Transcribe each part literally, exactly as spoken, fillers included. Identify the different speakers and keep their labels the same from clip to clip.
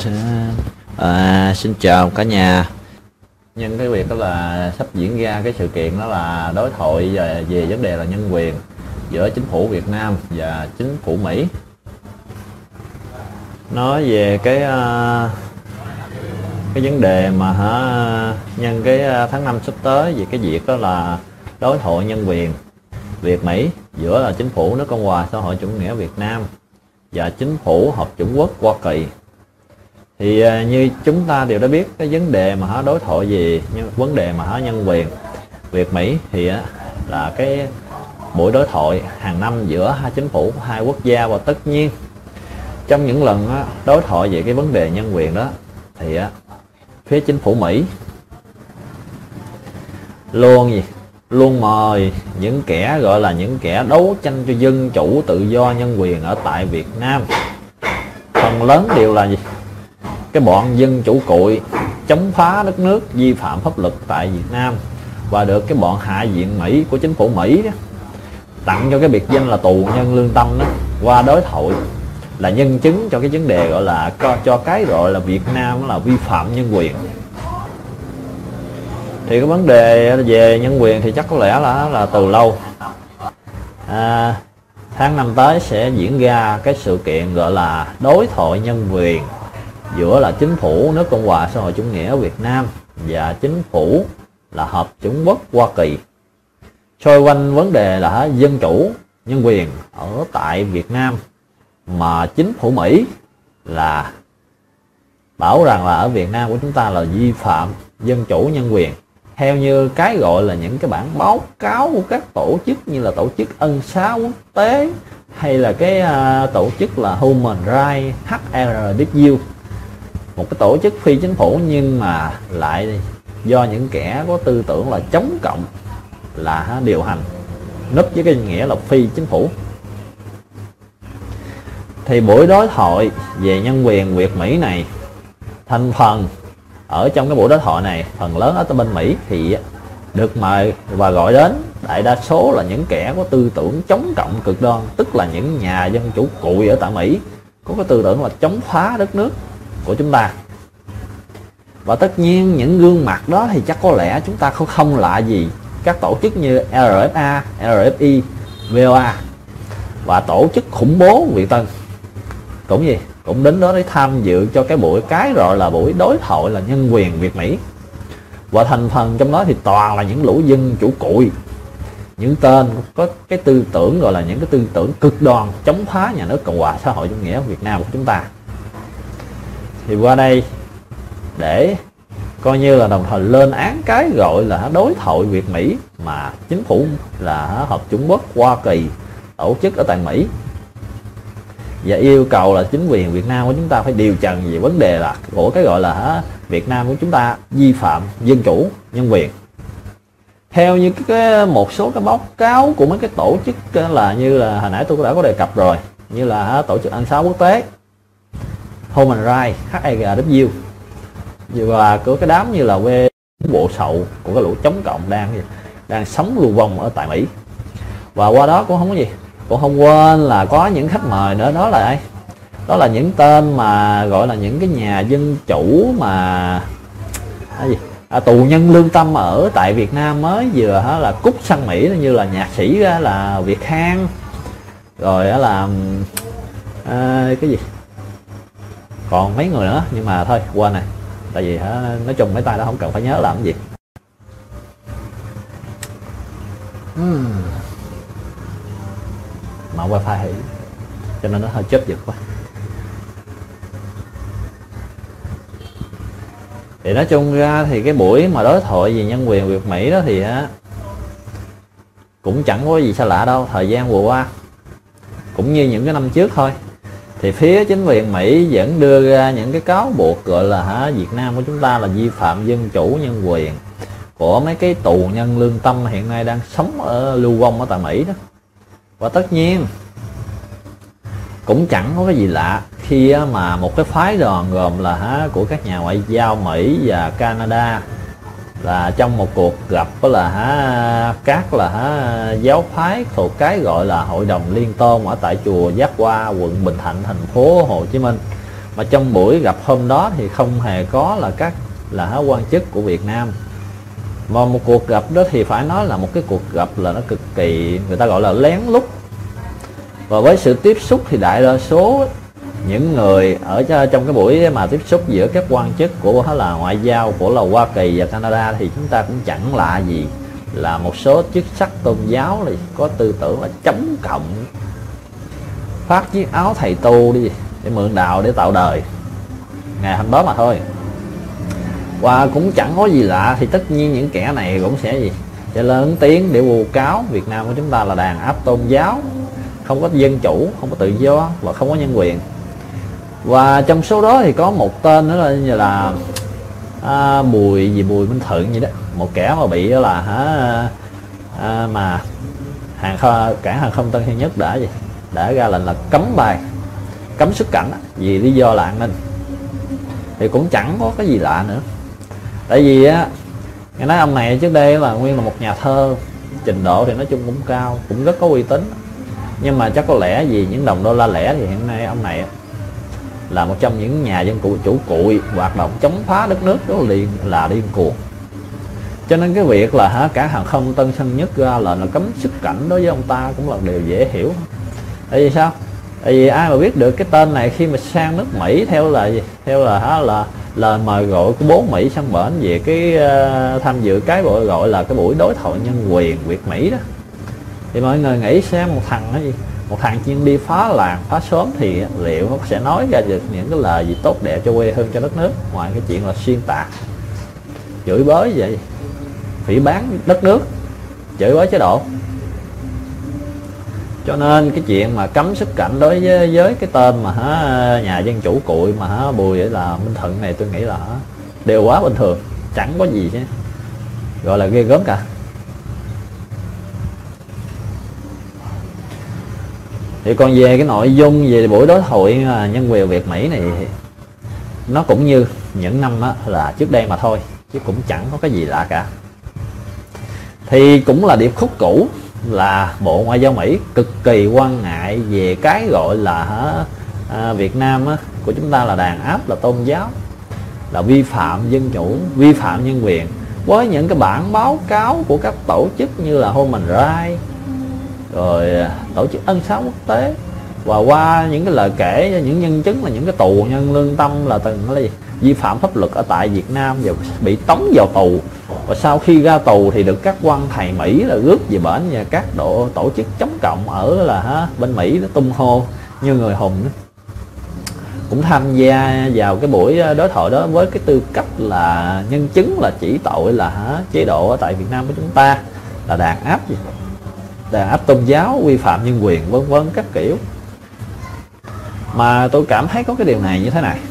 Speaker 1: À, xin chào cả nhà. Nhân cái việc đó là sắp diễn ra cái sự kiện đó là đối thoại về, về vấn đề là nhân quyền giữa chính phủ Việt Nam và chính phủ Mỹ. Nói về cái cái vấn đề mà hả nhân cái tháng năm sắp tới về cái việc đó là đối thoại nhân quyền Việt Mỹ giữa là chính phủ nước Cộng hòa xã hội chủ nghĩa Việt Nam và chính phủ Hợp chủng quốc Hoa Kỳ. Thì như chúng ta đều đã biết cái vấn đề mà đối thoại về vấn đề mà nhân quyền Việt Mỹ thì là cái buổi đối thoại hàng năm giữa hai chính phủ hai quốc gia. Và tất nhiên trong những lần đối thoại về cái vấn đề nhân quyền đó thì phía chính phủ Mỹ luôn gì luôn mời những kẻ gọi là những kẻ đấu tranh cho dân chủ tự do nhân quyền ở tại Việt Nam, phần lớn đều là gì cái bọn dân chủ cụi chống phá đất nước, vi phạm pháp luật tại Việt Nam, và được cái bọn hạ viện Mỹ của chính phủ Mỹ đó tặng cho cái biệt danh là tù nhân lương tâm đó, qua đối thoại là nhân chứng cho cái vấn đề gọi là cho, cho cái gọi là Việt Nam là vi phạm nhân quyền. Thì cái vấn đề về nhân quyền thì chắc có lẽ là là từ lâu à, tháng năm tới sẽ diễn ra cái sự kiện gọi là đối thoại nhân quyền giữa là chính phủ nước Cộng hòa xã hội chủ nghĩa Việt Nam và chính phủ là Hợp chủng quốc Hoa Kỳ, xoay quanh vấn đề là dân chủ nhân quyền ở tại Việt Nam, mà chính phủ Mỹ là bảo rằng là ở Việt Nam của chúng ta là vi phạm dân chủ nhân quyền theo như cái gọi là những cái bản báo cáo của các tổ chức như là tổ chức ân xá quốc tế hay là cái uh, tổ chức là Human Rights H R W, một cái tổ chức phi chính phủ nhưng mà lại do những kẻ có tư tưởng là chống cộng là điều hành, núp với cái nghĩa là phi chính phủ. Thì buổi đối thoại về nhân quyền Việt Mỹ này, thành phần ở trong cái buổi đối thoại này phần lớn ở bên Mỹ thì được mời và gọi đến đại đa số là những kẻ có tư tưởng chống cộng cực đoan, tức là những nhà dân chủ cụi ở tại Mỹ có cái tư tưởng là chống phá đất nước của chúng ta. Và tất nhiên những gương mặt đó thì chắc có lẽ chúng ta không không lạ gì các tổ chức như R F A, R F I, V O A và tổ chức khủng bố Việt Tân cũng gì cũng đến đó để tham dự cho cái buổi cái gọi là buổi đối thoại là nhân quyền Việt Mỹ. Và thành phần trong đó thì toàn là những lũ dân chủ cụi, những tên có cái tư tưởng gọi là những cái tư tưởng cực đoan chống phá nhà nước Cộng hòa xã hội chủ nghĩa Việt Nam của chúng ta. Thì qua đây để coi như là đồng thời lên án cái gọi là đối thoại Việt Mỹ mà chính phủ là Hợp chủng quốc Hoa Kỳ tổ chức ở tại Mỹ, và yêu cầu là chính quyền Việt Nam của chúng ta phải điều trần về vấn đề là của cái gọi là Việt Nam của chúng ta vi phạm dân chủ nhân quyền. Theo như cái một số cái báo cáo của mấy cái tổ chức là như là hồi nãy tôi đã có đề cập rồi, như là tổ chức ân xá quốc tế, Human Rights H R W, và của cái đám như là quê bộ sậu của cái lũ chống cộng đang đang sống lưu vong ở tại Mỹ. Và qua đó cũng không có gì, cũng không quên là có những khách mời nữa, đó là ai? Đó là những tên mà gọi là những cái nhà dân chủ mà cái gì à, tù nhân lương tâm ở tại Việt Nam mới vừa hả là cút sang Mỹ, như là nhạc sĩ là Việt Khang, rồi là à, cái gì còn mấy người nữa, nhưng mà thôi quên này, tại vì hả nói chung mấy tay đó không cần phải nhớ làm cái gì. uhm. Mà wifi hỉ cho nên nó hơi chớp giật quá. Thì nói chung ra thì cái buổi mà đối thoại về nhân quyền Việt Mỹ đó thì á cũng chẳng có gì xa lạ đâu. Thời gian vừa qua cũng như những cái năm trước thôi, thì phía chính quyền Mỹ vẫn đưa ra những cái cáo buộc gọi là hả Việt Nam của chúng ta là vi phạm dân chủ nhân quyền của mấy cái tù nhân lương tâm hiện nay đang sống ở lưu vong ở tại Mỹ đó. Và tất nhiên cũng chẳng có cái gì lạ khi mà một cái phái đoàn gồm là hả của các nhà ngoại giao Mỹ và Canada là trong một cuộc gặp đó là hả các là hả giáo phái thuộc cái gọi là Hội đồng Liên Tôn ở tại chùa Giác Hoa, quận Bình Thạnh, thành phố Hồ Chí Minh, Mà trong buổi gặp hôm đó thì không hề có là các là quan chức của Việt Nam. Mà một cuộc gặp đó thì phải nói là một cái cuộc gặp là nó cực kỳ, người ta gọi là lén lút. Và với sự tiếp xúc thì đại đa số những người ở trong cái buổi mà tiếp xúc giữa các quan chức của là ngoại giao của là Hoa Kỳ và Canada thì chúng ta cũng chẳng lạ gì là một số chức sắc tôn giáo thì có tư tưởng là chống cộng, phát chiếc áo thầy tu đi để mượn đạo để tạo đời ngày hôm đó mà thôi. Và cũng chẳng có gì lạ, thì tất nhiên những kẻ này cũng sẽ gì sẽ lớn tiếng để vu cáo Việt Nam của chúng ta là đàn áp tôn giáo, không có dân chủ, không có tự do và không có nhân quyền. Và trong số đó thì có một tên nữa là như là à, Bùi gì Bùi Minh Thuận vậy đó, một kẻ mà bị đó là hả à, mà hàng không, cảng hàng không Tân Sơn Nhất đã gì đã ra lệnh là cấm bài, cấm xuất cảnh vì lý do là an ninh. Thì cũng chẳng có cái gì lạ nữa, tại vì á nghe nói ông này trước đây là nguyên là một nhà thơ, trình độ thì nói chung cũng cao, cũng rất có uy tín. Nhưng mà chắc có lẽ vì những đồng đô la lẻ thì hiện nay ông này là một trong những nhà dân cụ chủ cụi hoạt động chống phá đất nước đó liền là điên cuồng. Cho nên cái việc là hả cả hàng không Tân Sơn Nhất ra lệnh là cấm xuất cảnh đối với ông ta cũng là điều dễ hiểu. Tại vì sao? Tại vì ai mà biết được cái tên này khi mà sang nước Mỹ theo là gì? Theo là hả là lời mời gọi của bố Mỹ sang bển về cái uh, tham dự cái gọi gọi là cái buổi đối thoại nhân quyền Việt Mỹ đó. Thì mọi người nghĩ xem một thằng cái gì? Một thằng chuyên đi phá làng phá xóm thì liệu nó sẽ nói ra được những cái lời gì tốt đẹp cho quê hương cho đất nước, ngoài cái chuyện là xuyên tạc, chửi bới vậy, phỉ báng đất nước, chửi bới chế độ. Cho nên cái chuyện mà cấm xuất cảnh đối với, với cái tên mà hả nhà dân chủ cụi mà hả Bùi là Minh Thuận này, tôi nghĩ là hả, đều quá bình thường, chẳng có gì chứ gọi là ghê gớm cả. Thì còn về cái nội dung về buổi đối thoại nhân quyền Việt Mỹ này, nó cũng như những năm đó là trước đây mà thôi, chứ cũng chẳng có cái gì lạ cả. Thì cũng là điệp khúc cũ là Bộ Ngoại giao Mỹ cực kỳ quan ngại về cái gọi là à, Việt Nam á, của chúng ta là đàn áp, là tôn giáo, là vi phạm dân chủ, vi phạm nhân quyền, với những cái bản báo cáo của các tổ chức như là Human Rights, rồi tổ chức ân xá quốc tế, và qua những cái lời kể những nhân chứng là những cái tù nhân lương tâm là từng là gì? Vi phạm pháp luật ở tại Việt Nam và bị tống vào tù, và sau khi ra tù thì được các quan thầy Mỹ là rước về bển, và các độ tổ chức chống cộng ở là ha, bên Mỹ nó tung hô như người hùng đó, cũng tham gia vào cái buổi đối thoại đó với cái tư cách là nhân chứng, là chỉ tội là ha, chế độ ở tại Việt Nam của chúng ta là đàn áp gì đàn áp tôn giáo, vi phạm nhân quyền vân vân các kiểu. Mà tôi cảm thấy có cái điều này như thế này,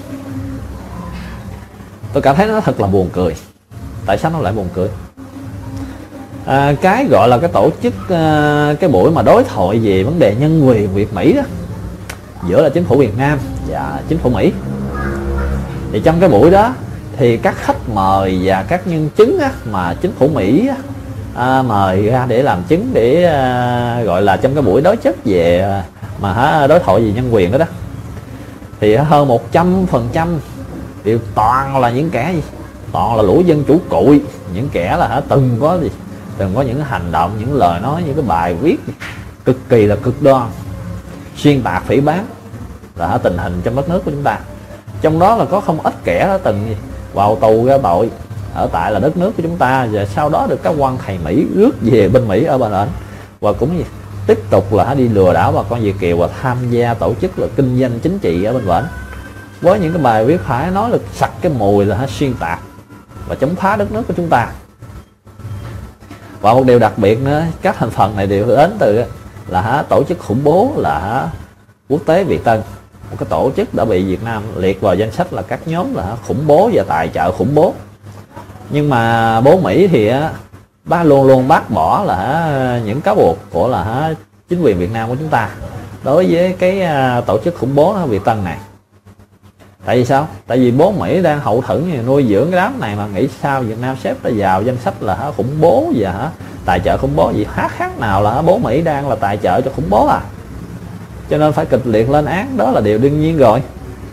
Speaker 1: tôi cảm thấy nó thật là buồn cười. Tại sao nó lại buồn cười? À, cái gọi là cái tổ chức à, cái buổi mà đối thoại về vấn đề nhân quyền Việt Mỹ đó, giữa là chính phủ Việt Nam và chính phủ Mỹ, thì trong cái buổi đó thì các khách mời và các nhân chứng á, mà chính phủ Mỹ á, à, mời ra để làm chứng để à, gọi là trong cái buổi đối chất về à, mà hả, đối thoại về nhân quyền đó đó, thì hơn một trăm phần trăm đều toàn là những kẻ gì? Toàn là lũ dân chủ cụi, những kẻ là hả, từng có gì từng có những hành động, những lời nói, những cái bài viết cực kỳ là cực đoan, xuyên tạc phỉ báng là hả, tình hình trong đất nước của chúng ta. Trong đó là có không ít kẻ đã từng gì? Vào tù ra tội ở tại là đất nước của chúng ta, và sau đó được các quan thầy Mỹ rước về bên Mỹ ở bên ảnh, và cũng gì? Tiếp tục là đi lừa đảo bà con Việt kiều và tham gia tổ chức là kinh doanh chính trị ở bên bển, với những cái bài viết phải nói là sặc cái mùi là xuyên tạc và chống phá đất nước của chúng ta. Và một điều đặc biệt nữa, các thành phần này đều đến từ là hả, tổ chức khủng bố là hả, Quốc tế Việt Tân, một cái tổ chức đã bị Việt Nam liệt vào danh sách là các nhóm là hả, khủng bố và tài trợ khủng bố. Nhưng mà bố Mỹ thì bác luôn luôn bác bỏ là hả, những cáo buộc của là hả, chính quyền Việt Nam của chúng ta đối với cái tổ chức khủng bố Việt Tân này. Tại vì sao? Tại vì bố Mỹ đang hậu thuẫn nuôi dưỡng cái đám này, mà nghĩ sao Việt Nam xếp ra vào danh sách là hả, khủng bố và hả, tài trợ khủng bố gì, khác khác nào là hả, bố Mỹ đang là tài trợ cho khủng bố à. Cho nên phải kịch liệt lên án, đó là điều đương nhiên rồi.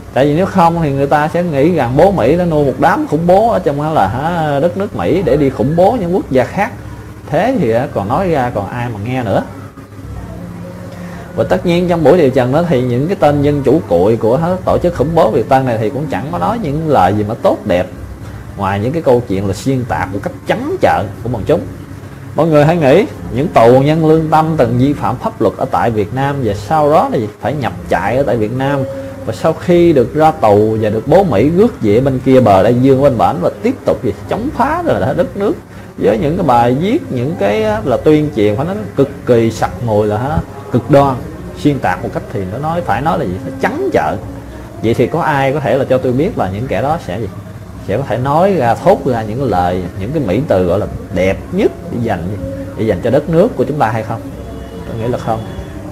Speaker 1: Tại vì nếu không thì người ta sẽ nghĩ rằng bố Mỹ đã nuôi một đám khủng bố ở trong đó là hả, đất nước Mỹ để đi khủng bố những quốc gia khác. Thế thì còn nói ra còn ai mà nghe nữa. Và tất nhiên trong buổi điều trần đó thì những cái tên dân chủ cụi của tổ chức khủng bố Việt Tân này thì cũng chẳng có nói những lời gì mà tốt đẹp, ngoài những cái câu chuyện là xuyên tạc một cách trắng trợn của bọn chúng. Mọi người hãy nghĩ những tù nhân lương tâm từng vi phạm pháp luật ở tại Việt Nam và sau đó thì phải nhập trại ở tại Việt Nam, và sau khi được ra tù và được bố Mỹ rước về bên kia bờ Đại Dương bên bển và tiếp tục gì chống phá rồi là đất nước với những cái bài viết, những cái là tuyên truyền phải nói cực kỳ sặc mùi là ha, cực đoan, xuyên tạc một cách thì nó nói phải nói là gì, phải trắng trợn. Vậy thì có ai có thể là cho tôi biết là những kẻ đó sẽ gì, sẽ có thể nói ra, thốt ra những lời, những cái mỹ từ gọi là đẹp nhất để dành để dành cho đất nước của chúng ta hay không? Tôi nghĩ là không.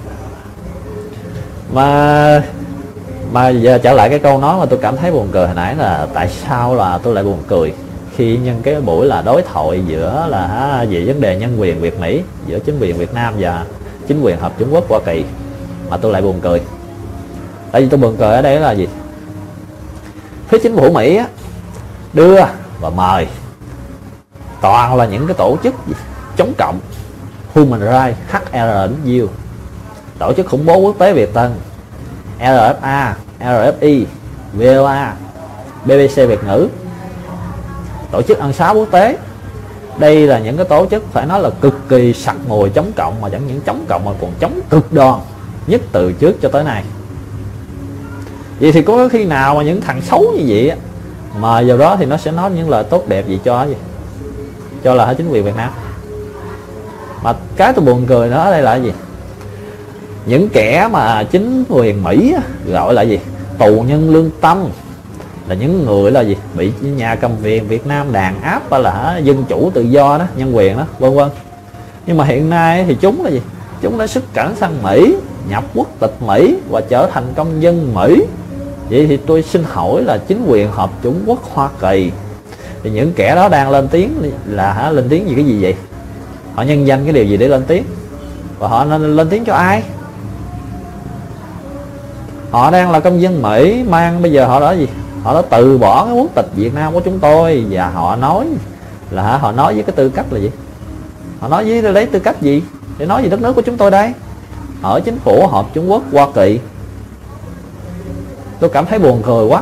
Speaker 1: Mà mà giờ trở lại cái câu nói mà tôi cảm thấy buồn cười hồi nãy là tại sao là tôi lại buồn cười khi nhân cái buổi là đối thoại giữa là về vấn đề nhân quyền Việt Mỹ, giữa chính quyền Việt Nam và chính quyền Hợp Trung Quốc Hoa Kỳ, mà tôi lại buồn cười. Tại vì tôi buồn cười ở đây là gì, phía chính phủ Mỹ á, đưa và mời toàn là những cái tổ chức gì? Chống cộng, Human Rights, hát rờ u, tổ chức khủng bố quốc tế Việt Tân, rờ ép a, rờ ép i, vê o a, bê bê xê Việt ngữ, tổ chức ân xá quốc tế. Đây là những cái tổ chức phải nói là cực kỳ sặc mùi chống cộng, mà chẳng những chống cộng mà còn chống cực đoan nhất từ trước cho tới nay. Vậy thì có khi nào mà những thằng xấu như vậy mà vào đó thì nó sẽ nói những lời tốt đẹp gì cho gì cho là chính quyền Việt Nam? Mà cái tôi buồn cười đó ở đây là gì, những kẻ mà chính quyền Mỹ gọi là gì tù nhân lương tâm, là những người là gì bị nhà cầm quyền Việt Nam đàn áp, hay là dân chủ tự do đó, nhân quyền đó, vân vân. Nhưng mà hiện nay thì chúng là gì, chúng đã xuất cảnh sang Mỹ, nhập quốc tịch Mỹ và trở thành công dân Mỹ. Vậy thì tôi xin hỏi là chính quyền Hợp Chủng Quốc Hoa Kỳ thì những kẻ đó đang lên tiếng là hả, lên tiếng gì cái gì vậy? Họ nhân danh cái điều gì để lên tiếng? Và họ nên lên tiếng cho ai? Họ đang là công dân Mỹ, mang bây giờ họ đã gì? Họ đã từ bỏ cái quốc tịch Việt Nam của chúng tôi, và họ nói là hả, họ nói với cái tư cách là gì? Họ nói với lấy tư cách gì để nói về đất nước của chúng tôi đây? Ở chính phủ Hợp Trung Quốc Hoa Kỳ. Tôi cảm thấy buồn cười quá.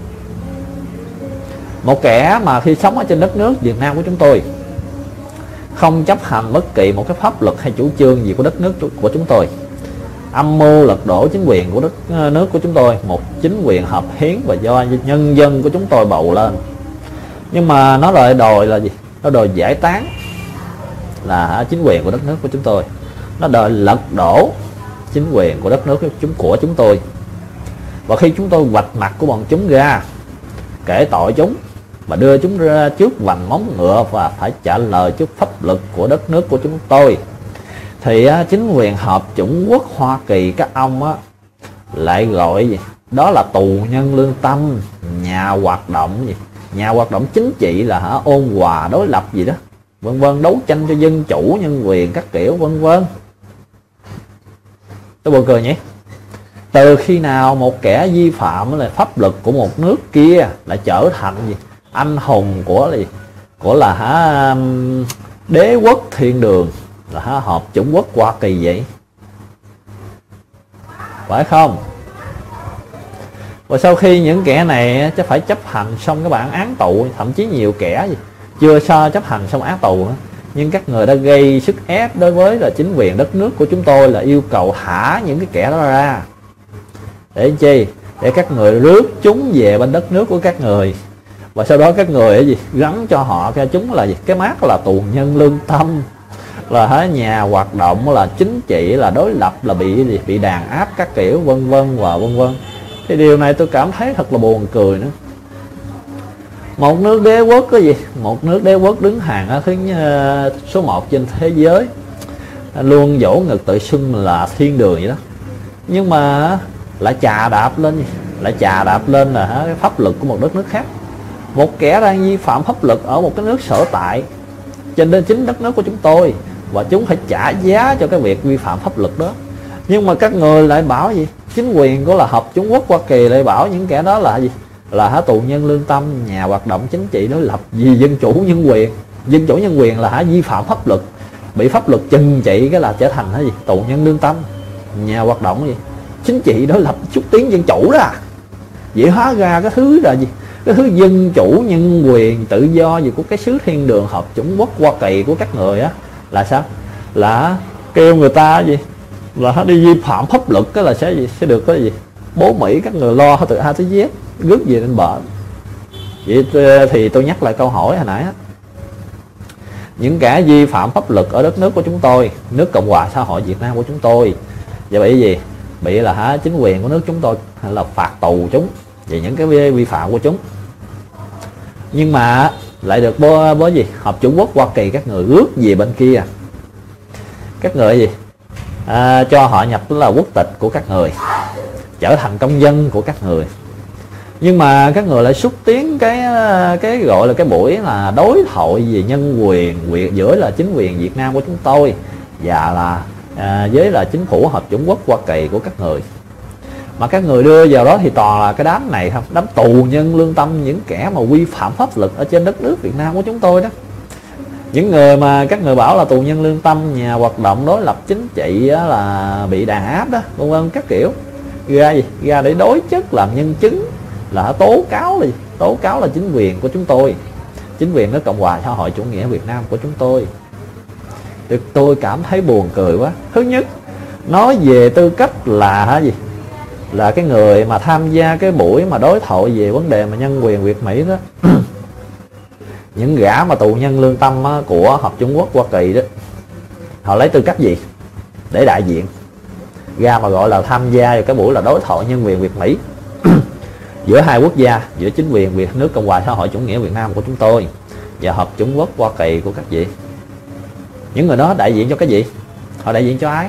Speaker 1: Một kẻ mà khi sống ở trên đất nước Việt Nam của chúng tôi không chấp hành bất kỳ một cái pháp luật hay chủ trương gì của đất nước của chúng tôi, âm mưu lật đổ chính quyền của đất nước của chúng tôi, một chính quyền hợp hiến và do nhân dân của chúng tôi bầu lên. Nhưng mà nó lại đòi là gì? Nó đòi giải tán là chính quyền của đất nước của chúng tôi, nó đòi lật đổ chính quyền của đất nước của chúng của chúng tôi. Và khi chúng tôi vạch mặt của bọn chúng ra, kể tội chúng và đưa chúng ra trước vành móng ngựa và phải trả lời trước pháp luật của đất nước của chúng tôi, thì á, chính quyền Hợp Chủng Quốc Hoa Kỳ các ông á, lại gọi gì? Đó là tù nhân lương tâm, nhà hoạt động gì? Nhà hoạt động chính trị là hả, ôn hòa đối lập gì đó, vân vân, đấu tranh cho dân chủ nhân quyền các kiểu vân vân. Tôi buồn cười nhỉ? Từ khi nào một kẻ vi phạm là pháp luật của một nước kia lại trở thành gì? Anh hùng của là gì? Của là hả, đế quốc thiên đường, là hả, Hợp Chủng Quốc Hoa Kỳ vậy? Phải không? Và sau khi những kẻ này chắc phải chấp hành xong cái bản án tù, thậm chí nhiều kẻ gì chưa sao chấp hành xong án tù nữa, nhưng các người đã gây sức ép đối với là chính quyền đất nước của chúng tôi là yêu cầu thả những cái kẻ đó ra. Để chi? Để các người rước chúng về bên đất nước của các người, và sau đó các người ấy gì gắn cho họ cái chúng là gì? Cái mác là tù nhân lương tâm, là hả, nhà hoạt động, là chính trị, là đối lập, là bị gì? Bị đàn áp các kiểu vân vân và vân vân. Thì điều này tôi cảm thấy thật là buồn cười nữa. Một nước đế quốc cái gì? Một nước đế quốc đứng hàng ở thứ số một trên thế giới, luôn dỗ ngực tự xưng là thiên đường vậy đó, nhưng mà lại chà đạp lên lại chà đạp lên là cái pháp luật của một đất nước khác. Một kẻ đang vi phạm pháp luật ở một cái nước sở tại trên chính đất nước của chúng tôi, và chúng phải trả giá cho cái việc vi phạm pháp luật đó. Nhưng mà các người lại bảo gì? Chính quyền của là Hợp Chủng Quốc Hoa Kỳ lại bảo những kẻ đó là gì? Là hả tù nhân lương tâm, nhà hoạt động chính trị đối lập vì dân chủ nhân quyền. Dân chủ nhân quyền là hả vi phạm pháp luật, bị pháp luật trừng trị cái là trở thành cái gì? Tù nhân lương tâm, nhà hoạt động gì? Chính trị đối lập xúc tiến dân chủ đó. Vậy hóa ra cái thứ là gì? Cái thứ dân chủ nhân quyền tự do gì của cái xứ thiên đường Hợp Chủng Quốc Hoa Kỳ của các người á là sao? Là kêu người ta gì? Là đi vi phạm pháp luật cái là sẽ gì? Sẽ được cái gì? Bố Mỹ các người lo từ A tới Z, rước gì lên bờ. Vậy thì tôi nhắc lại câu hỏi hồi nãy á. Những kẻ vi phạm pháp luật ở đất nước của chúng tôi, nước Cộng hòa xã hội Việt Nam của chúng tôi, và bị gì? Bị là hả chính quyền của nước chúng tôi là phạt tù chúng về những cái vi, vi phạm của chúng. Nhưng mà lại được bố, bố gì? Hợp Chủng Quốc Hoa Kỳ các người rước về bên kia. Các người gì? À, cho họ nhập là quốc tịch của các người, trở thành công dân của các người. Nhưng mà các người lại xúc tiến cái cái gọi là cái buổi là đối thoại về nhân quyền giữa là chính quyền Việt Nam của chúng tôi và là à, với là chính phủ Hợp Chủng Quốc Hoa Kỳ của các người. Mà các người đưa vào đó thì toàn là cái đám này không, đám tù nhân lương tâm, những kẻ mà vi phạm pháp luật ở trên đất nước Việt Nam của chúng tôi đó. Những người mà các người bảo là tù nhân lương tâm, nhà hoạt động đối lập chính trị đó, là bị đàn áp đó, vân vân các kiểu, ra gì? Ra để đối chất làm nhân chứng, là tố cáo gì? Tố cáo là chính quyền của chúng tôi, chính quyền nước Cộng hòa xã hội chủ nghĩa Việt Nam của chúng tôi. Thì tôi cảm thấy buồn cười quá. Thứ nhất, nói về tư cách là hả gì? Là cái người mà tham gia cái buổi mà đối thoại về vấn đề mà nhân quyền Việt Mỹ đó. Những gã mà tù nhân lương tâm á, của Hợp Chủng Quốc Hoa Kỳ đó, họ lấy tư cách gì để đại diện ra mà gọi là tham gia vào cái buổi là đối thoại nhân quyền Việt Mỹ giữa hai quốc gia, giữa chính quyền Việt nước Cộng hòa xã hội chủ nghĩa Việt Nam của chúng tôi và Hợp Chủng Quốc Hoa Kỳ của các vị. Những người đó đại diện cho cái gì? Họ đại diện cho ai?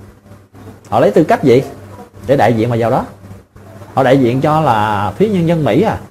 Speaker 1: Họ lấy tư cách gì để đại diện mà vào đó? Họ đại diện cho là phía nhân dân Mỹ à?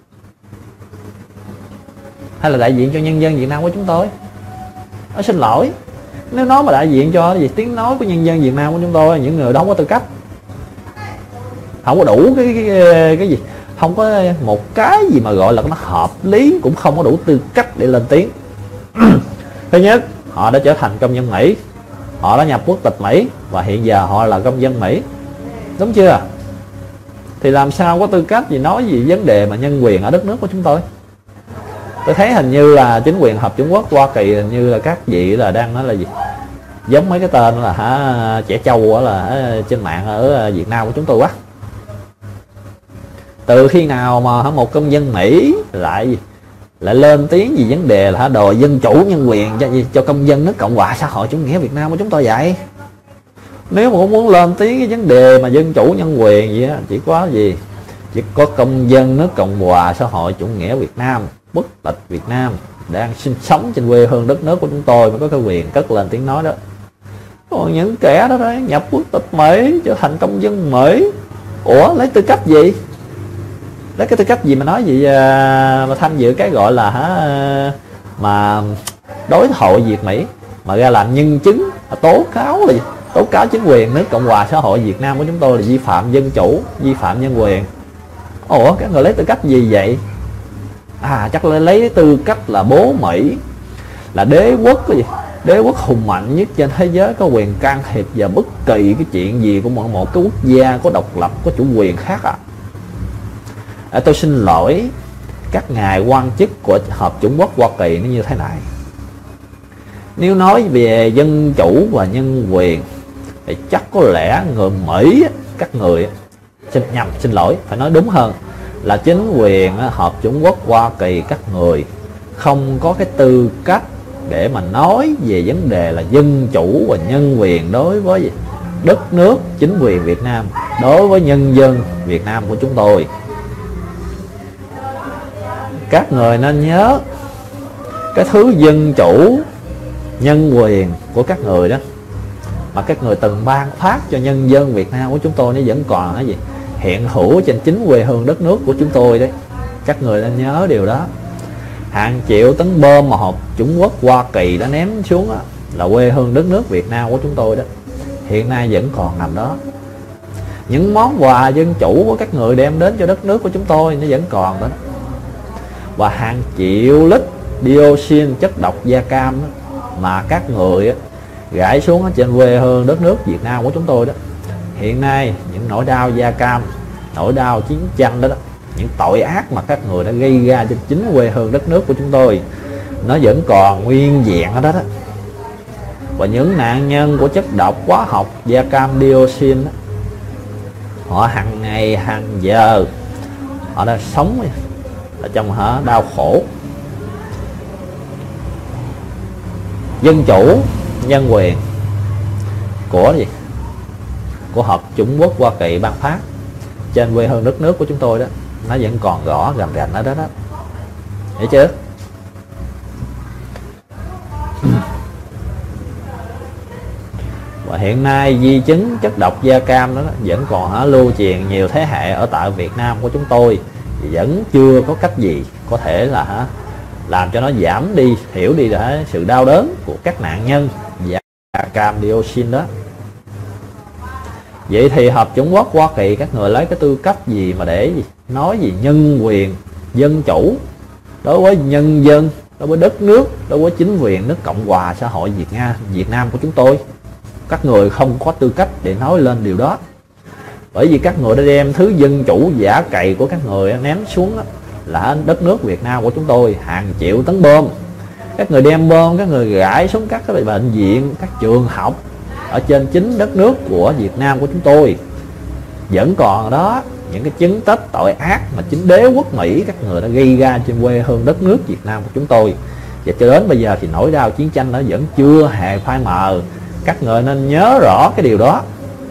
Speaker 1: Hay là đại diện cho nhân dân Việt Nam của chúng tôi? Nó xin lỗi, nếu nó mà đại diện cho gì tiếng nói của nhân dân Việt Nam của chúng tôi, những người đó không có tư cách, không có đủ cái cái, cái gì, không có một cái gì mà gọi là nó hợp lý, cũng không có đủ tư cách để lên tiếng. Thứ nhất, họ đã trở thành công dân Mỹ, họ đã nhập quốc tịch Mỹ và hiện giờ họ là công dân Mỹ, đúng chưa? Thì làm sao có tư cách gì nói gì vấn đề mà nhân quyền ở đất nước của chúng tôi? Tôi thấy hình như là chính quyền Hợp Chủng Quốc Hoa Kỳ hình như là các vị là đang nói là gì, giống mấy cái tên là hả trẻ trâu là hả, trên mạng ở Việt Nam của chúng tôi quá. Từ khi nào mà hả, một công dân Mỹ lại lại lên tiếng gì vấn đề là hả, đòi dân chủ nhân quyền cho cho công dân nước Cộng hòa xã hội chủ nghĩa Việt Nam của chúng tôi vậy? Nếu mà muốn lên tiếng cái vấn đề mà dân chủ nhân quyền gì á, chỉ có gì, chỉ có công dân nước Cộng hòa xã hội chủ nghĩa Việt Nam, quốc tịch Việt Nam đang sinh sống trên quê hương đất nước của chúng tôi mới có cái quyền cất lên tiếng nói đó. Còn những kẻ đó đấy nhập quốc tịch Mỹ trở thành công dân Mỹ, ủa lấy tư cách gì? Lấy cái tư cách gì mà nói gì mà tham dự cái gọi là hả mà đối thoại Việt Mỹ mà ra làm nhân chứng tố cáo là gì? Tố cáo chính quyền nước Cộng hòa xã hội Việt Nam của chúng tôi là vi phạm dân chủ, vi phạm nhân quyền. Ủa các người lấy tư cách gì vậy? À chắc là lấy tư cách là bố Mỹ, là đế quốc cái gì? Đế quốc hùng mạnh nhất trên thế giới, có quyền can thiệp vào bất kỳ cái chuyện gì của một, một cái quốc gia có độc lập, có chủ quyền khác à. À, tôi xin lỗi các ngài quan chức của Hợp Chủng Quốc Hoa Kỳ nó như thế này. Nếu nói về dân chủ và nhân quyền thì chắc có lẽ người Mỹ, các người xin nhầm, xin lỗi, phải nói đúng hơn là chính quyền Hợp Chủng Quốc Hoa Kỳ các người không có cái tư cách để mà nói về vấn đề là dân chủ và nhân quyền đối với đất nước, chính quyền Việt Nam, đối với nhân dân Việt Nam của chúng tôi. Các người nên nhớ cái thứ dân chủ, nhân quyền của các người đó mà các người từng ban phát cho nhân dân Việt Nam của chúng tôi nó vẫn còn cái gì hiện hữu trên chính quê hương đất nước của chúng tôi đấy. Các người nên nhớ điều đó. Hàng triệu tấn bom mà Hợp Chủng Quốc Hoa Kỳ đã ném xuống đó, là quê hương đất nước Việt Nam của chúng tôi đó. hiện nay vẫn còn nằm đó. Những món quà dân chủ của các người đem đến cho đất nước của chúng tôi nó vẫn còn đó. Và hàng triệu lít dioxin, chất độc da cam đó, mà các người rải xuống ở trên quê hương đất nước Việt Nam của chúng tôi đó. Hiện nay những nỗi đau da cam, nỗi đau chiến tranh đó, đó, những tội ác mà các người đã gây ra trên chính quê hương đất nước của chúng tôi, nó vẫn còn nguyên vẹn ở đó đó. Và những nạn nhân của chất độc hóa học da cam dioxin đó, họ hàng ngày hàng giờ họ đang sống ở trong họ đau khổ. Dân chủ, nhân quyền của gì của Hợp Chủng Quốc Hoa Kỳ ban phát trên quê hương đất nước của chúng tôi đó, nó vẫn còn rõ rành rành ở đó đó, hiểu chưa? Và hiện nay di chứng chất độc da cam đó, đó vẫn còn hả, lưu truyền nhiều thế hệ ở tại Việt Nam của chúng tôi, thì vẫn chưa có cách gì có thể là hả, làm cho nó giảm đi, hiểu đi là sự đau đớn của các nạn nhân da cam dioxin đó. Vậy thì Hợp Chủng Quốc Hoa Kỳ các người lấy cái tư cách gì mà để gì nói gì nhân quyền, dân chủ đối với nhân dân, đối với đất nước, đối với chính quyền nước Cộng hòa xã hội Việt Nam Việt Nam của chúng tôi? Các người không có tư cách để nói lên điều đó, bởi vì các người đã đem thứ dân chủ giả cày của các người ném xuống đó, là đất nước Việt Nam của chúng tôi hàng triệu tấn bom. Các người đem bom, các người rải xuống các cái bệnh viện, các trường học ở trên chính đất nước của Việt Nam của chúng tôi. Vẫn còn đó những cái chứng tích tội ác mà chính đế quốc Mỹ các người đã gây ra trên quê hương đất nước Việt Nam của chúng tôi. Và cho đến bây giờ thì nỗi đau chiến tranh nó vẫn chưa hề phai mờ. Các người nên nhớ rõ cái điều đó.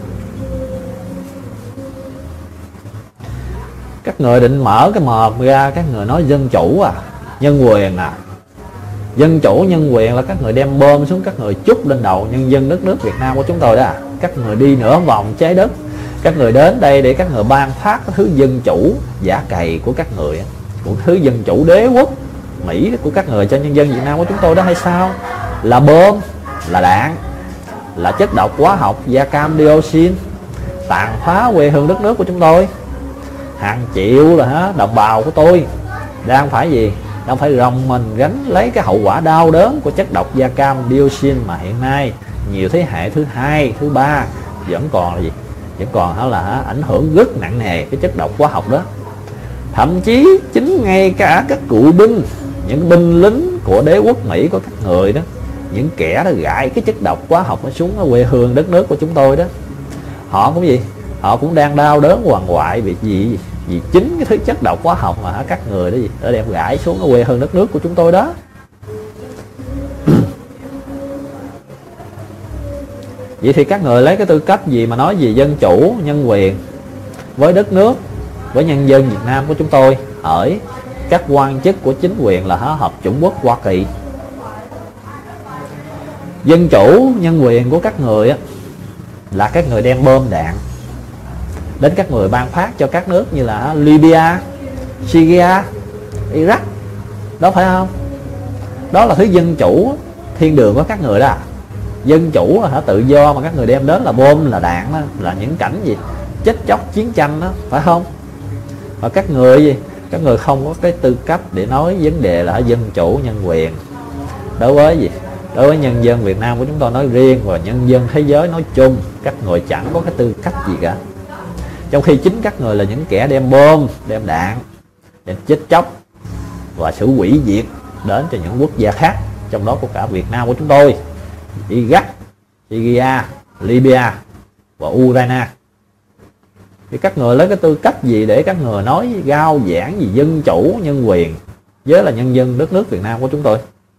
Speaker 1: Các người định mở cái mồm ra, các người nói dân chủ à, nhân quyền à. Dân chủ nhân quyền là các người đem bom xuống, các người chúc lên đầu nhân dân đất nước Việt Nam của chúng tôi đó. Các người đi nửa vòng trái đất, các người đến đây để các người ban phát cái thứ dân chủ giả cày của các người, của thứ dân chủ đế quốc Mỹ của các người cho nhân dân Việt Nam của chúng tôi đó hay sao? Là bom, là đạn, là chất độc hóa học da cam dioxin tàn phá quê hương đất nước của chúng tôi. Hàng triệu là hả, đồng bào của tôi đang phải gì, đang phải gồng mình gánh lấy cái hậu quả đau đớn của chất độc da cam dioxin mà hiện nay nhiều thế hệ thứ hai, thứ ba vẫn còn là gì, vẫn còn hả, là hả, ảnh hưởng rất nặng nề cái chất độc hóa học đó. Thậm chí chính ngay cả các cựu binh, những binh lính của đế quốc Mỹ của các người đó, những kẻ đã gãi cái chất độc hóa học nó xuống ở quê hương đất nước của chúng tôi đó, họ cũng gì, họ cũng đang đau đớn hoàng hoại vì gì, vì chính cái thứ chất độc hóa học mà các người đó gì đã đem gãi xuống ở quê hương đất nước của chúng tôi đó. Vậy thì các người lấy cái tư cách gì mà nói gì dân chủ, nhân quyền với đất nước, với nhân dân Việt Nam của chúng tôi, hỏi các quan chức của chính quyền là Hợp Chủng Quốc Hoa Kỳ. Dân chủ, nhân quyền của các người á, là các người đem bom đạn đến các người ban phát cho các nước như là Libya, Syria, Iraq, đó phải không? Đó là thứ dân chủ thiên đường của các người đó. Dân chủ là tự do mà các người đem đến là bom, là đạn đó, là những cảnh gì chết chóc chiến tranh đó, phải không? Và các người gì, các người không có cái tư cách để nói vấn đề là dân chủ nhân quyền đối với gì, đối với nhân dân Việt Nam của chúng tôi nói riêng và nhân dân thế giới nói chung. Các người chẳng có cái tư cách gì cả, trong khi chính các người là những kẻ đem bom, đem đạn, đem chết chóc và sự hủy diệt đến cho những quốc gia khác, trong đó có cả Việt Nam của chúng tôi, Iraq, Syria, Libya và Ukraine. Thì các người lấy cái tư cách gì để các người nói rao giảng gì dân chủ nhân quyền với là nhân dân đất nước Việt Nam của chúng tôi?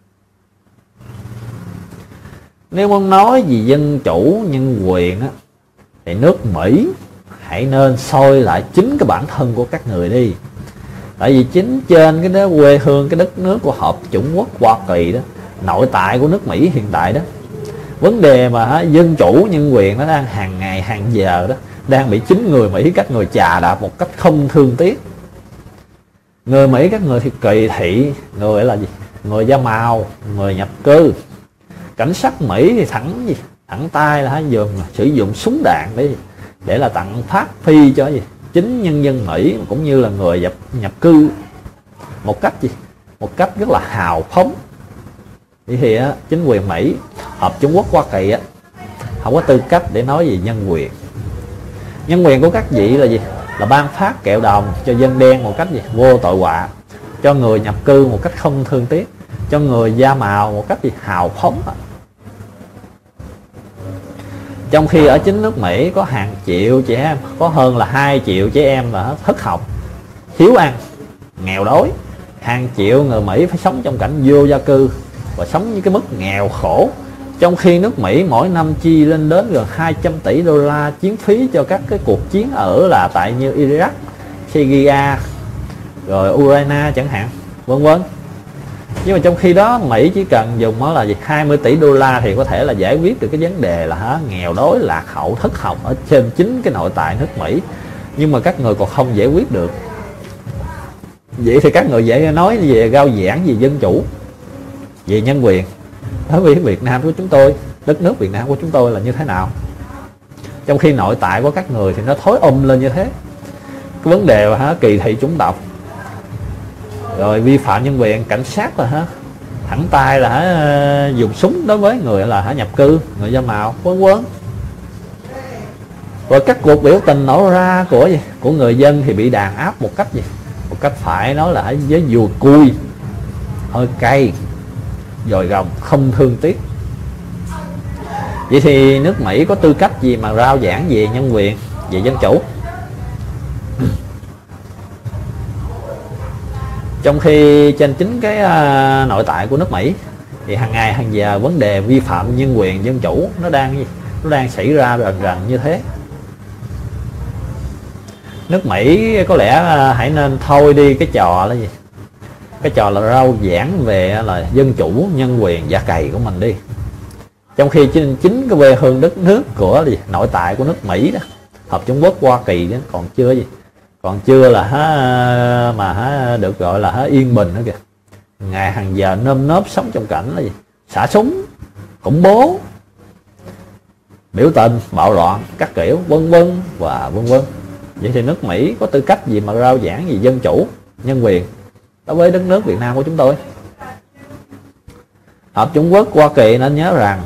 Speaker 1: Nếu muốn nói gì dân chủ nhân quyền á, thì nước Mỹ hãy nên soi lại chính cái bản thân của các người đi. Tại vì chính trên cái đó quê hương, cái đất nước của Hợp Chủng Quốc Hoa Kỳ đó, nội tại của nước Mỹ hiện tại đó, vấn đề mà hả, dân chủ nhân quyền nó đang hàng ngày hàng giờ đó, đang bị chính người Mỹ các người chà đạp một cách không thương tiếc. Người Mỹ các người thì kỳ thị người là gì, người da màu, người nhập cư. Cảnh sát Mỹ thì thẳng gì thẳng tay là dùng sử dụng súng đạn để để là tặng phát phi cho gì chính nhân dân Mỹ cũng như là người nhập nhập cư một cách gì một cách rất là hào phóng. Vậy thì á, chính quyền Mỹ, Hợp Trung Quốc, Hoa Kỳ á, không có tư cách để nói về nhân quyền. Nhân quyền của các vị là gì? Là ban phát kẹo đồng cho dân đen một cách gì vô tội vạ, cho người nhập cư một cách không thương tiếc, cho người da màu một cách gì hào phóng. Trong khi ở chính nước Mỹ có hàng triệu trẻ em, có hơn là hai triệu trẻ em là thất học, thiếu ăn, nghèo đói. Hàng triệu người Mỹ phải sống trong cảnh vô gia cư và sống với cái mức nghèo khổ. Trong khi nước Mỹ mỗi năm chi lên đến gần hai trăm tỷ đô la chiến phí cho các cái cuộc chiến ở là tại như Iraq, Syria, rồi Ukraine chẳng hạn, vân vân. Nhưng mà trong khi đó Mỹ chỉ cần dùng đó là gì hai mươi tỷ đô la thì có thể là giải quyết được cái vấn đề là hả, nghèo đói, lạc hậu, thất học ở trên chính cái nội tại nước Mỹ. Nhưng mà các người còn không giải quyết được. Vậy thì các người dễ nói về rao giảng về dân chủ, về nhân quyền. Đối với Việt Nam của chúng tôi, đất nước Việt Nam của chúng tôi là như thế nào? Trong khi nội tại của các người thì nó thối ôm lên như thế. Cái vấn đề là hả, kỳ thị chủng tộc, rồi vi phạm nhân quyền, cảnh sát là hả, thẳng tay là hả, dùng súng đối với người là hả, nhập cư, người da màu, vân vân. Rồi các cuộc biểu tình nổ ra của gì của người dân thì bị đàn áp một cách gì một cách phải nói là với dùi cui, hơi cay, dòi gồng, không thương tiếc. Vậy thì nước Mỹ có tư cách gì mà rao giảng về nhân quyền, về dân chủ? Trong khi trên chính cái uh, nội tại của nước Mỹ thì hàng ngày hàng giờ vấn đề vi phạm nhân quyền dân chủ nó đang nó đang xảy ra rần rần như thế. Nước Mỹ có lẽ uh, hãy nên thôi đi cái trò là gì cái trò là rao giảng về là dân chủ, nhân quyền, dạ cày của mình đi. Trong khi chính, chính cái quê hương đất nước của gì nội tại của nước Mỹ đó, Hợp Trung Quốc, Hoa Kỳ đó, còn chưa gì còn chưa là há, mà há, được gọi là há, yên bình nữa kìa. Ngày hàng giờ nơm nớp sống trong cảnh là gì xả súng, khủng bố, biểu tình, bạo loạn các kiểu, vân vân và vân vân. Vậy thì nước Mỹ có tư cách gì mà rao giảng về dân chủ, nhân quyền đối với đất nước Việt Nam của chúng tôi? Hợp Trung Quốc, Hoa Kỳ nên nhớ rằng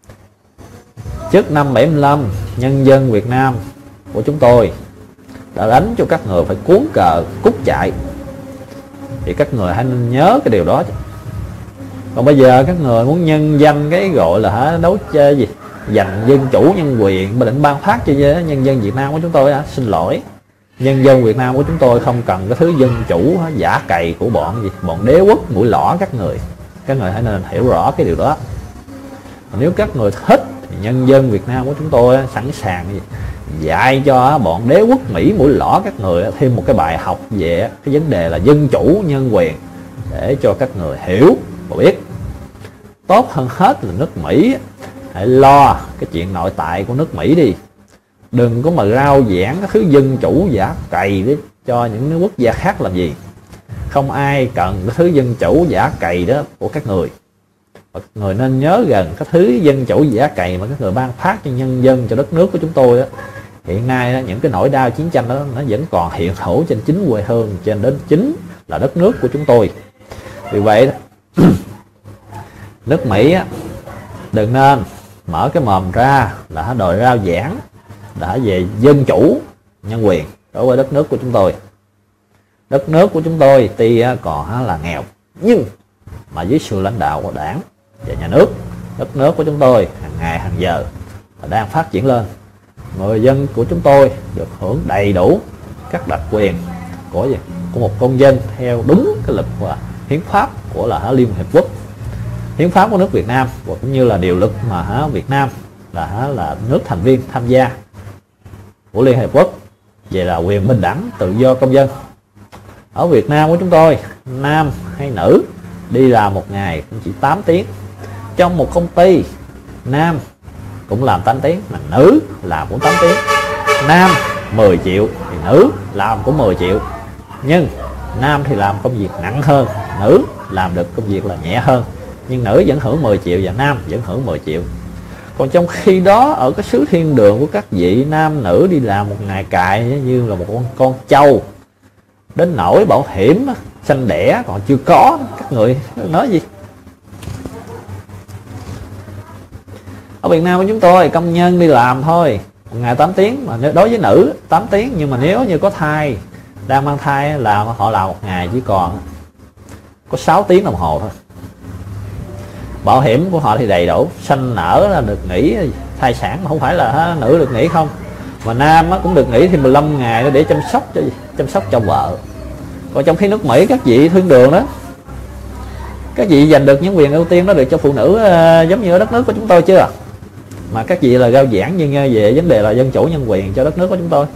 Speaker 1: trước năm bảy mươi lăm, nhân dân Việt Nam của chúng tôi đã đánh cho các người phải cuốn cờ cút chạy. Thì các người hãy nên nhớ cái điều đó. Còn bây giờ các người muốn nhân danh cái gọi là hả, đấu chơi gì giành dân chủ, nhân quyền mà định ban phát cho nhân dân Việt Nam của chúng tôi, hả? Xin lỗi, nhân dân Việt Nam của chúng tôi không cần cái thứ dân chủ hả, giả cày của bọn gì bọn đế quốc mũi lõ các người. Các người hãy nên hiểu rõ cái điều đó. Nếu các người thích thì nhân dân Việt Nam của chúng tôi sẵn sàng gì dạy cho bọn đế quốc Mỹ mũi lõ các người thêm một cái bài học về cái vấn đề là dân chủ, nhân quyền, để cho các người hiểu và biết. Tốt hơn hết là nước Mỹ hãy lo cái chuyện nội tại của nước Mỹ đi. Đừng có mà rao giảng cái thứ dân chủ giả cày để cho những quốc gia khác làm gì. Không ai cần cái thứ dân chủ giả cày đó của các người. Và các người nên nhớ rằng cái thứ dân chủ giả cày mà các người ban phát cho nhân dân, cho đất nước của chúng tôi đó, hiện nay đó, những cái nỗi đau chiến tranh đó nó vẫn còn hiện hữu trên chính quê hương, trên đến chính là đất nước của chúng tôi. Vì vậy đó, nước Mỹ á, đừng nên mở cái mồm ra là đòi rao giảng đã về dân chủ, nhân quyền đối với đất nước của chúng tôi. Đất nước của chúng tôi tuy còn là nghèo, nhưng mà dưới sự lãnh đạo của đảng và nhà nước, đất nước của chúng tôi hàng ngày hàng giờ đang phát triển lên. Người dân của chúng tôi được hưởng đầy đủ các đặc quyền của gì của một công dân theo đúng cái luật và hiến pháp của là Liên Hiệp Quốc, hiến pháp của nước Việt Nam, và cũng như là điều luật mà Việt Nam là là nước thành viên tham gia của Liên Hiệp Quốc về là quyền bình đẳng, tự do công dân. Ở Việt Nam của chúng tôi, nam hay nữ đi làm một ngày cũng chỉ tám tiếng. Trong một công ty, nam cũng làm tám tiếng, mà nữ làm cũng tám tiếng. Nam mười triệu thì nữ làm cũng mười triệu. Nhưng nam thì làm công việc nặng hơn, nữ làm được công việc là nhẹ hơn. Nhưng nữ vẫn hưởng mười triệu và nam vẫn hưởng mười triệu. Còn trong khi đó ở cái xứ thiên đường của các vị, nam nữ đi làm một ngày cài như là một con con trâu, đến nỗi bảo hiểm sanh đẻ còn chưa có. Các người nói gì? Ở Việt Nam của chúng tôi công nhân đi làm thôi, một ngày tám tiếng, mà đối với nữ tám tiếng, nhưng mà nếu như có thai, đang mang thai là họ làm một ngày chỉ còn có sáu tiếng đồng hồ thôi. Bảo hiểm của họ thì đầy đủ, sanh nở là được nghỉ, thai sản mà không phải là ha, nữ được nghỉ không, mà nam cũng được nghỉ thêm mười lăm ngày để chăm sóc cho chăm sóc cho vợ. Còn trong khi nước Mỹ các vị thiên đường đó, các vị giành được những quyền ưu tiên đó được cho phụ nữ uh, giống như ở đất nước của chúng tôi chưa? Mà các vị là rao giảng như về vấn đề là dân chủ nhân quyền cho đất nước của chúng tôi.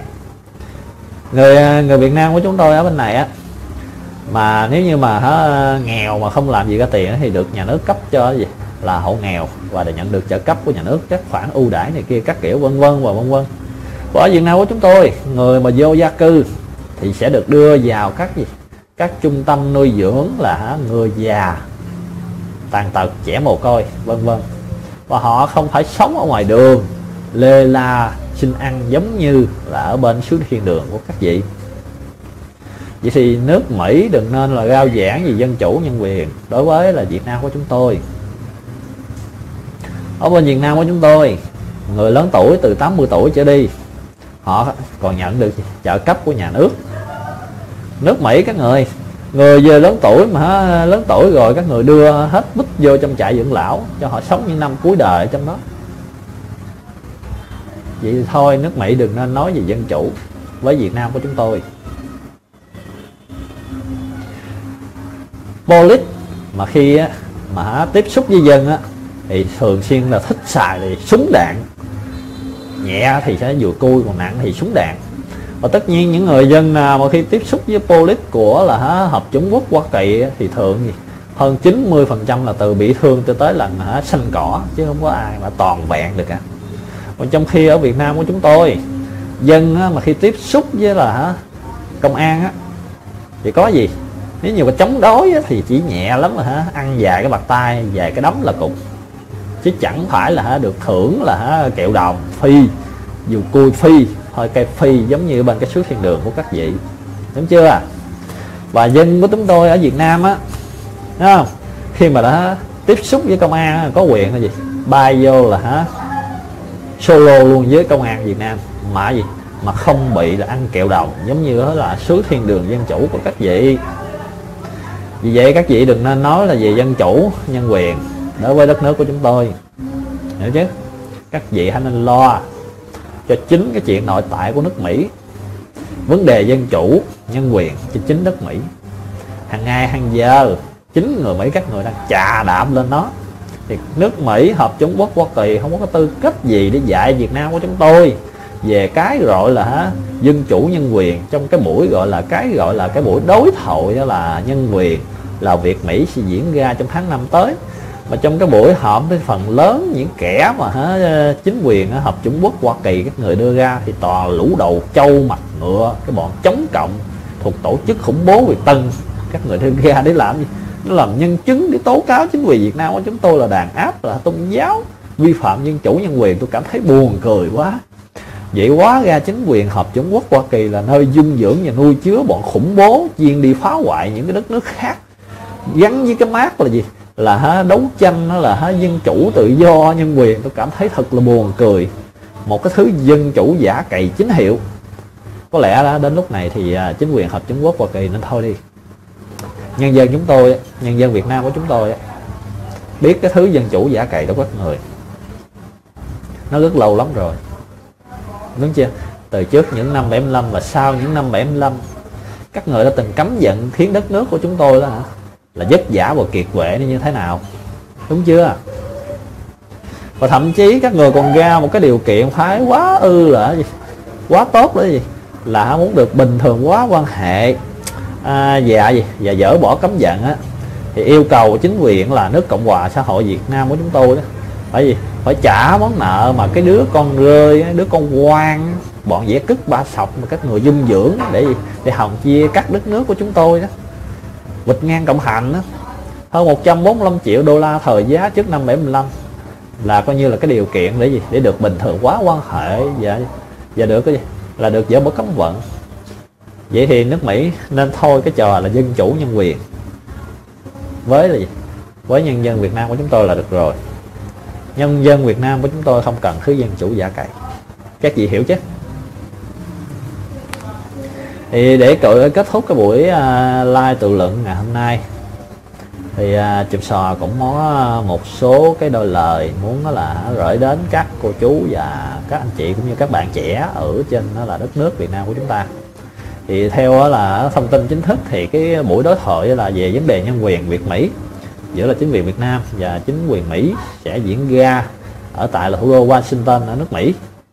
Speaker 1: Người người Việt Nam của chúng tôi ở bên này á, mà nếu như mà hả, nghèo mà không làm gì ra tiền thì được nhà nước cấp cho gì là hộ nghèo, và để nhận được trợ cấp của nhà nước, các khoản ưu đãi này kia các kiểu vân vân và vân vân. Ở Việt Nam của chúng tôi, người mà vô gia cư thì sẽ được đưa vào các gì các trung tâm nuôi dưỡng là hả, người già, tàn tật, trẻ mồ côi vân vân, và họ không phải sống ở ngoài đường lê la xin ăn giống như là ở bên xứ thiên đường của các vị. Vậy thì nước Mỹ đừng nên là rao giảng gì dân chủ nhân quyền đối với là Việt Nam của chúng tôi. Ở bên Việt Nam của chúng tôi, người lớn tuổi từ tám mươi tuổi trở đi họ còn nhận được trợ cấp của nhà nước. Nước Mỹ các người người về lớn tuổi mà hả, lớn tuổi rồi các người đưa hết bích vô trong trại dưỡng lão cho họ sống những năm cuối đời trong đó. Vậy thì thôi, nước Mỹ đừng nên nói về dân chủ với Việt Nam của chúng tôi. Police mà khi á, mà tiếp xúc với dân á, thì thường xuyên là thích xài thì súng đạn, nhẹ thì sẽ dùi cui, còn nặng thì súng đạn. Và tất nhiên những người dân nào mà khi tiếp xúc với police của là hả, Hợp chủng quốc Hoa Kỳ thì thường gì hơn chín mươi phần trăm là từ bị thương cho tới là hả, xanh cỏ, chứ không có ai mà toàn vẹn được cả. Còn trong khi ở Việt Nam của chúng tôi, dân á, mà khi tiếp xúc với là hả, công an á, thì có gì, nếu như mà chống đối á, thì chỉ nhẹ lắm là hả, ăn vài cái bạt tay, vài cái đấm là cùng, chứ chẳng phải là hả, được thưởng là hả, kẹo đồng phi, dù cui phi, thôi cây phi giống như bên cái xứ thiên đường của các vị, đúng chưa? Và dân của chúng tôi ở Việt Nam á, thấy không, khi mà đã tiếp xúc với công an có quyền là gì, bay vô là hả, solo luôn với công an Việt Nam, mà gì mà không bị là ăn kẹo đồng giống như là xứ thiên đường dân chủ của các vị. Vì vậy các vị đừng nên nói là về dân chủ nhân quyền đối với đất nước của chúng tôi, hiểu chứ? Các vị hãy nên lo cho chính cái chuyện nội tại của nước Mỹ, vấn đề dân chủ nhân quyền cho chính nước Mỹ. Hàng ngày hàng giờ chính người Mỹ các người đang chà đạp lên nó, thì nước Mỹ Hợp chủng quốc Hoa Kỳ không có tư cách gì để dạy Việt Nam của chúng tôi về cái gọi là hả, dân chủ nhân quyền, trong cái buổi gọi là cái gọi là cái buổi đối thoại đó là nhân quyền là Việt Mỹ sẽ diễn ra trong tháng năm tới. Mà trong cái buổi họp thì phần lớn những kẻ mà hả, chính quyền ở Hợp chủng quốc Hoa Kỳ các người đưa ra thì toàn lũ đầu trâu mặt ngựa, cái bọn chống cộng thuộc tổ chức khủng bố Việt Tân các người đưa ra để làm gì? Nó làm nhân chứng để tố cáo chính quyền Việt Nam của chúng tôi là đàn áp, là tôn giáo, vi phạm dân chủ nhân quyền. Tôi cảm thấy buồn cười quá. Vậy quá ra chính quyền Hợp chủng quốc Hoa Kỳ là nơi dung dưỡng và nuôi chứa bọn khủng bố chuyên đi phá hoại những cái đất nước khác, gắn với cái mác là gì, là hả, đấu tranh nó là hả, dân chủ tự do nhân quyền. Tôi cảm thấy thật là buồn cười, một cái thứ dân chủ giả cày chính hiệu. Có lẽ đã đến lúc này thì chính quyền Hợp chủng quốc Hoa Kỳ nên thôi đi. Nhân dân chúng tôi, nhân dân Việt Nam của chúng tôi biết cái thứ dân chủ giả cày đó các người, nó rất lâu lắm rồi, đúng chưa? Từ trước những năm bảy mươi lăm và sau những năm bảy mươi lăm, các người đã từng cấm vận khiến đất nước của chúng tôi đó hả, là vất vả và kiệt quệ như thế nào, đúng chưa? Và thậm chí các người còn ra một cái điều kiện phái quá ư là gì, quá tốt là gì, là muốn được bình thường hóa quan hệ à, và gì và dỡ bỏ cấm vận á, thì yêu cầu chính quyền là nước Cộng hòa xã hội Việt Nam của chúng tôi đó phải gì, phải trả món nợ mà cái đứa con rơi, đứa con quan, bọn dễ cứt ba sọc mà các người dung dưỡng để gì, để hòng chia cắt đất nước của chúng tôi đó, vịt ngang cộng hành đó, hơn một trăm bốn mươi lăm triệu đô la thời giá trước năm bảy mươi lăm. là coi như là cái điều kiện để gì, để được bình thường hóa quan hệ và và được cái gì là được dỡ bỏ cấm vận. Vậy thì nước Mỹ nên thôi cái trò là dân chủ nhân quyền với là gì? Với nhân dân Việt Nam của chúng tôi là được rồi. Nhân dân Việt Nam của chúng tôi không cần thứ dân chủ giả cậy. Các vị hiểu chứ? Thì để kết thúc cái buổi uh, live tự luận ngày hôm nay thì uh, Chùm Sò cũng có một số cái đôi lời muốn đó là gửi đến các cô chú và các anh chị cũng như các bạn trẻ ở trên đó là đất nước Việt Nam của chúng ta. Thì theo đó là thông tin chính thức thì cái buổi đối thoại là về vấn đề nhân quyền Việt Mỹ giữa là chính quyền Việt Nam và chính quyền Mỹ sẽ diễn ra ở tại là thủ đô Washington ở nước Mỹ.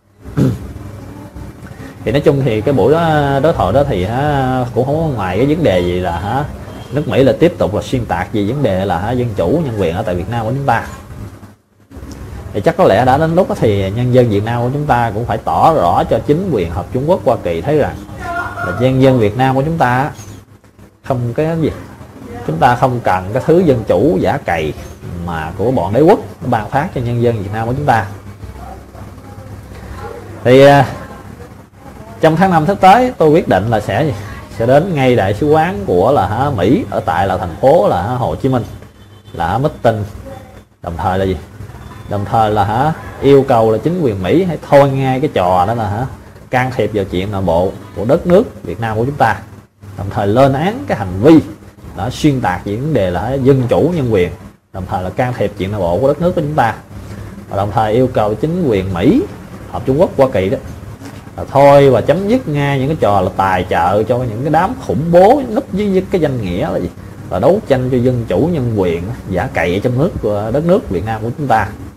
Speaker 1: Thì nói chung thì cái buổi đó, đối thoại đó thì ha, cũng không có ngoài cái vấn đề gì là ha, nước Mỹ là tiếp tục là xuyên tạc về vấn đề là ha, dân chủ nhân quyền ở tại Việt Nam của chúng ta. Thì chắc có lẽ đã đến lúc đó thì nhân dân Việt Nam của chúng ta cũng phải tỏ rõ cho chính quyền Hợp Trung Quốc Hoa Kỳ thấy rằng là nhân dân Việt Nam của chúng ta không cái gì, chúng ta không cần cái thứ dân chủ giả cày mà của bọn đế quốc nó ban phát cho nhân dân Việt Nam của chúng ta. Thì trong tháng năm sắp tới tôi quyết định là sẽ sẽ đến ngay đại sứ quán của là hả, Mỹ ở tại là thành phố là hả, Hồ Chí Minh là meeting, đồng thời là gì, đồng thời là hả, yêu cầu là chính quyền Mỹ hãy thôi ngay cái trò đó là hả, can thiệp vào chuyện nội bộ của đất nước Việt Nam của chúng ta, đồng thời lên án cái hành vi đã xuyên tạc về vấn đề là dân chủ nhân quyền, đồng thời là can thiệp chuyện nội bộ của đất nước của chúng ta, và đồng thời yêu cầu chính quyền Mỹ, Hợp Trung Quốc Hoa Kỳ đó là thôi và chấm dứt ngay những cái trò là tài trợ cho những cái đám khủng bố núp dưới cái danh nghĩa là gì, là đấu tranh cho dân chủ nhân quyền giả cậy ở trong nước của đất nước Việt Nam của chúng ta.